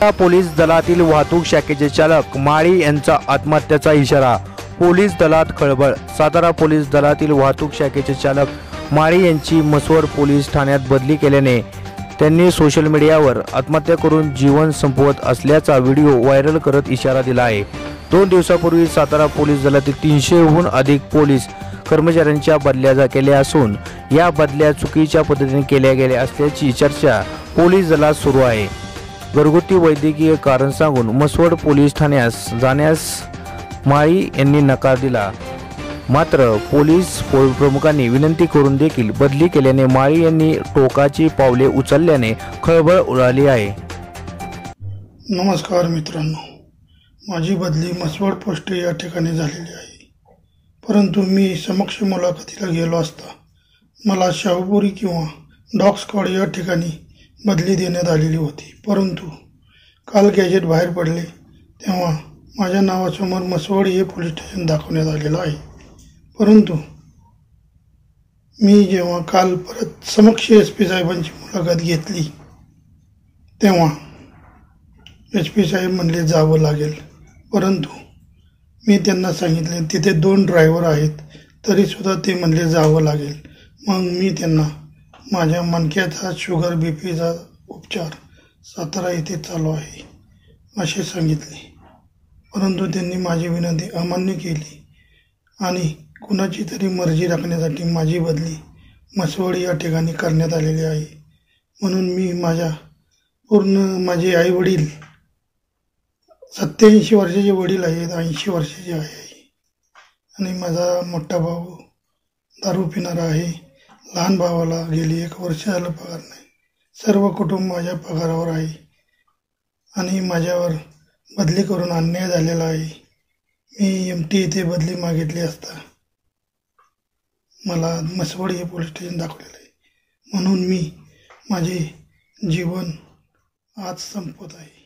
Police दलातील वाहतूक शाखेचे चालक माळी यांचा आत्महत्येचा इशारा। पोलीस दलात खळबळ। सातारा पोलीस दलातील वाहतूक शाखेचे चालक माळी यांची मसवड पोलीस ठाण्यात बदली केल्याने त्यांनी सोशल मीडियावर आत्महत्या करून जीवन संपवत असल्याचा व्हिडिओ व्हायरल करत इशारा दिला आहे। 2 दिवसापूर्वी सातारा पोलीस दलातील 300हून अधिक पोलीस कर्मचाऱ्यांच्या बदल्या केल्या असून या बदल्या चुकीच्या पद्धतीने केल्या गेल्या असल्याची चर्चा पोलीस दलात सुरू आहे। घरगुती वैद्यकीय कारण सांगून मसवड पोलीस ठाण्यास जाण्यास माळी यांनी नकार दिला। मात्र पोलीस प्रमुखांनी विनंती करून देखील बदली केल्याने माळी यांनी टोकाची पावले उचलल्याने खळबळ उडाली आहे। नमस्कार मित्रांनो, माझी बदली मसवड पोस्ट या ठिकाणी झालेली आहे। परंतु मी समक्ष मुलाखतीला गेलो असता मला शाहूपुरी किंवा डॉग स्क्वॉड या ठिकाणी बदली देण्यात आलेली होती। परंतु काल गॅजेट बाहेर पडले तेव्हा माझ्या नावासमोर मसवड हे पोलीस स्टेशन दाखवण्यात आलेलं आहे। परंतु मी जेव्हा काल परत समक्ष SP साहेबांची मुलाखत घेतली तेव्हा SP साहेब म्हणले जावं लागेल। परंतु मी त्यांना सांगितले तिथे 2 ड्रायव्हर आहेत तरीसुद्धा ते म्हणले जावं लागेल। मग मी त्यांना माझ्या मणक्याचा शुगर BPचा उपचार सातारा येथे चालू आहे असे सांगितले। परंतु त्यांनी माझी विनंती अमान्य केली आणि कुणाची तरी मर्जी राखण्यासाठी माझी बदली मसवड या ठिकाणी करण्यात आलेली आहे। म्हणून मी माझे आई वडील 87 वर्षाचे वडील आहेत, 80 वर्षाचे आहे आणि माझा मोठा भाऊ दारू पिणारा आहे। लहान भावाला गेली 1 वर्ष झालं पगार नाही। सर्व कुटुंब माझ्या पगारावर आहे आणि माझ्यावर बदली करून अन्याय झालेला आहे। मी MT येथे बदली मागितली असता मला मसवड हे पोलीस स्टेशन दाखवलेलं आहे। म्हणून मी माझे जीवन आज संपवत आहे।